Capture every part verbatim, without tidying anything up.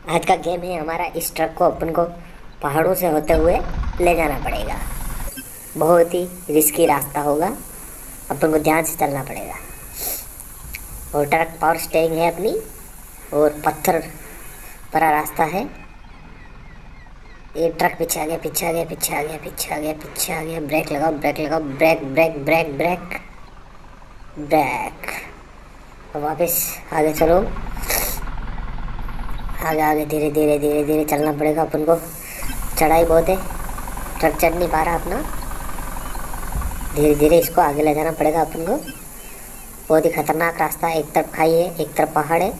आज का गेम है हमारा। इस ट्रक को अपन को पहाड़ों से होते हुए ले जाना पड़ेगा। बहुत ही रिस्की रास्ता होगा, अपन को ध्यान से चलना पड़ेगा। और ट्रक पावर स्टेयरिंग है अपनी, और पत्थर भरा रास्ता है। ये ट्रक पीछे आ गया, पीछे आ गया, पीछे आ गया, पीछे आ गया, पीछे आ गया। ब्रेक लगाओ, ब्रेक लगाओ, brake brake brake brake brake. अब वापस आगे चलो, आगे आगे धीरे धीरे धीरे धीरे चलना पड़ेगा अपन को। चढ़ाई बहुत है, ट्रक चढ़ नहीं पा रहा अपना। धीरे धीरे इसको आगे ले जाना पड़ेगा अपन को। बहुत ही खतरनाक रास्ता है, एक तरफ खाई है, एक तरफ पहाड़ है।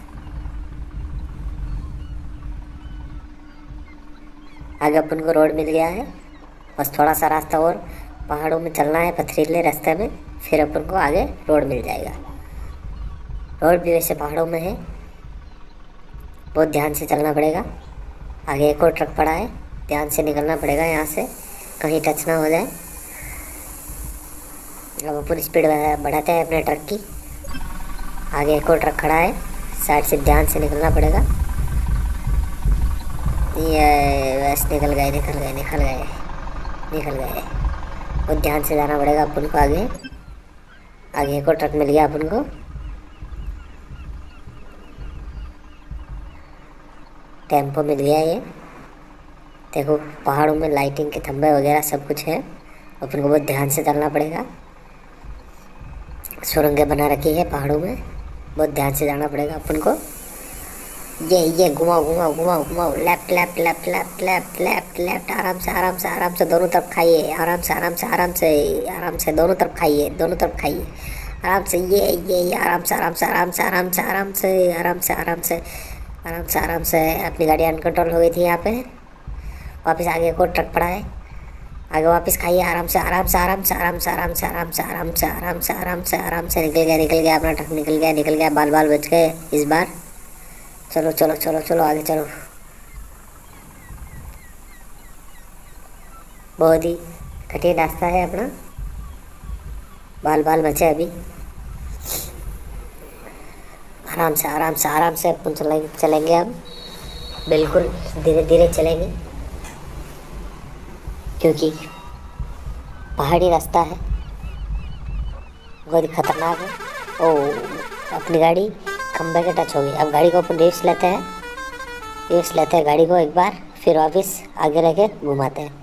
आगे अपन को रोड मिल गया है, बस थोड़ा सा रास्ता और पहाड़ों में चलना है, पथरीले रास्ते में, फिर अपन को आगे रोड मिल जाएगा। रोड भी वैसे पहाड़ों में है, बहुत ध्यान से चलना पड़ेगा। आगे एक और ट्रक पड़ा है, ध्यान से निकलना पड़ेगा यहाँ से, कहीं टच ना हो जाए। अब अपन स्पीड बढ़ाते हैं अपने ट्रक की। आगे एक और ट्रक खड़ा है, साइड से ध्यान से निकलना पड़ेगा। ये बस निकल गए निकल गए निकल गए निकल गए। बहुत ध्यान से जाना पड़ेगा अपन को आगे। आगे एक और ट्रक मिल गया अपन को। टेम्पो मिल गया ये। देखो पहाड़ों में लाइटिंग के खंभे वगैरह सब कुछ है, अपन को बहुत ध्यान से चलना पड़ेगा। सुरंगें बना रखी है पहाड़ों में, बहुत ध्यान से जाना पड़ेगा अपन को। ये ये घुमाओ घुमाओ घुमाओ घुमाओ, left left left left left left left. आराम से आराम से आराम से दोनों तरफ खाइए, आराम से आराम से आराम से आराम से दोनों तरफ खाइए, दोनों तरफ खाइए आराम से। ये ये ये आराम से आराम से आराम से आराम से आराम से आराम से आराम से आराम से आराम से। अपनी गाड़ी अनकंट्रोल हो गई थी यहाँ पे। वापस आगे एक और ट्रक पड़ा है, आगे वापस खाइए आराम से आराम से आराम से आराम से आराम से आराम से आराम से आराम से आराम से आराम से। निकल गया निकल गया अपना ट्रक, निकल गया निकल गया। बाल बाल बच गए इस बार। चलो चलो चलो चलो आगे चलो। बहुत ही कठिन रास्ता है अपना, बाल बाल बचे अभी। आराम से आराम से आराम से अपन चलेंगे चलेंगे अब बिल्कुल धीरे धीरे चलेंगे, क्योंकि पहाड़ी रास्ता है, बहुत ही खतरनाक है। ओ अपनी गाड़ी खंबे के टच हो गई। अब गाड़ी को अपन रेस लेते हैं, रेस लेते हैं गाड़ी को एक बार, फिर वापस आगे रह के घुमाते हैं।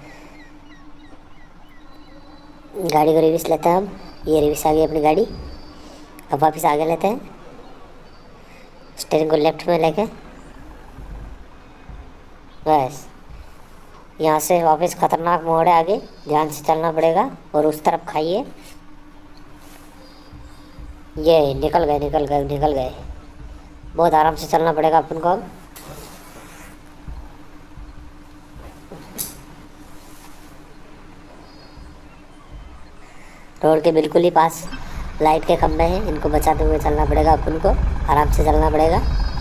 गाड़ी को रिवर्स लेते हैं हम। ये रिवर्स आ गई अपनी गाड़ी। अब वापस आगे लेते हैं, स्टीयरिंग को लेफ्ट में लेके बस। यहाँ से वापस खतरनाक मोड़ है आगे, ध्यान से चलना पड़ेगा। और उस तरफ खाइए। ये निकल गए निकल गए निकल गए। बहुत आराम से चलना पड़ेगा अपन को अब। रोड के बिल्कुल ही पास लाइट के खंभे हैं, इनको बचाते हुए चलना पड़ेगा अपन को। आराम से चलना पड़ेगा,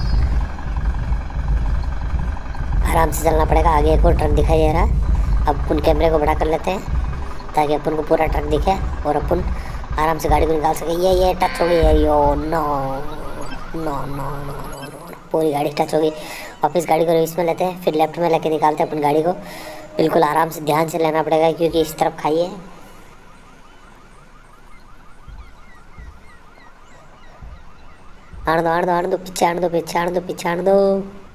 आराम से चलना पड़ेगा। आगे एक और ट्रक दिखाई दे रहा है। अब अपन कैमरे को बड़ा कर लेते हैं ताकि अपन को पूरा ट्रक दिखे और अपन आराम से गाड़ी को निकाल सके। ये ये टच हो गई है, यो no no no no no, पूरी गाड़ी टच हो गई। वापस गाड़ी को रिवर्स में लेते हैं, फिर लेफ्ट में लेके निकालते हैं अपन गाड़ी को। बिल्कुल आराम से ध्यान से लेना पड़ेगा, क्योंकि इस तरफ खाइए। आड़ दो आड़ दो आड़ दो, पीछे आड़ दो पीछे आड़ दो पीछे आड़ दो।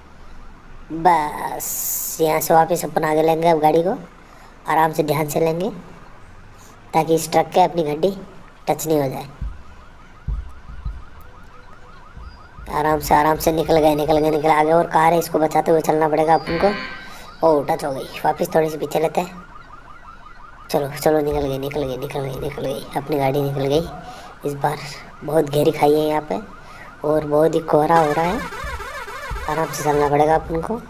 बस यहाँ से वापस अपन आगे लेंगे अब गाड़ी को। आराम से ध्यान से लेंगे ताकि इस ट्रक के अपनी गड्डी टच नहीं हो जाए। आराम से आराम से निकल गए निकल गए निकल आगे और कार है, इसको बचाते हुए चलना पड़ेगा अपन को। ओ टच हो गई, वापस थोड़ी सी पीछे लेते हैं। चलो चलो निकल गई निकल गई निकल गई निकल गई अपनी गाड़ी निकल गई। इस बार बहुत गहरी खाई है यहाँ पे और बहुत ही कोहरा हो रहा है। आराम से चलना पड़ेगा अपन को।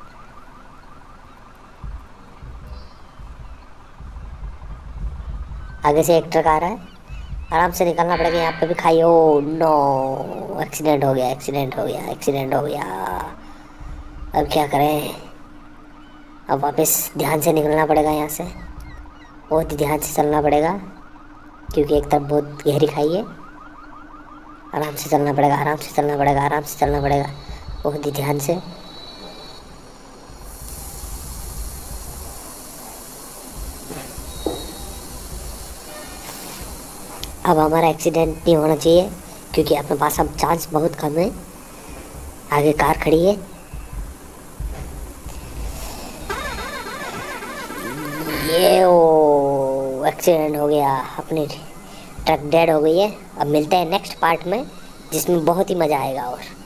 आगे से एक ट्रक आ रहा है, आराम से निकलना पड़ेगा। यहाँ पे भी खाई। ओ नो, एक्सीडेंट हो गया एक्सीडेंट हो गया एक्सीडेंट हो गया। अब क्या करें? अब वापस ध्यान से निकलना पड़ेगा यहाँ से, बहुत ही ध्यान से चलना पड़ेगा, क्योंकि एक तरफ बहुत गहरी खाई है। आराम से चलना पड़ेगा आराम से चलना पड़ेगा आराम से चलना पड़ेगा बहुत ही ध्यान से। अब हमारा एक्सीडेंट नहीं होना चाहिए क्योंकि अपने पास अब चांस बहुत कम है। आगे कार खड़ी है। ये ओ एक्सीडेंट हो गया, अपनी ट्रक डेड हो गई है। अब मिलते हैं नेक्स्ट पार्ट में जिसमें बहुत ही मज़ा आएगा और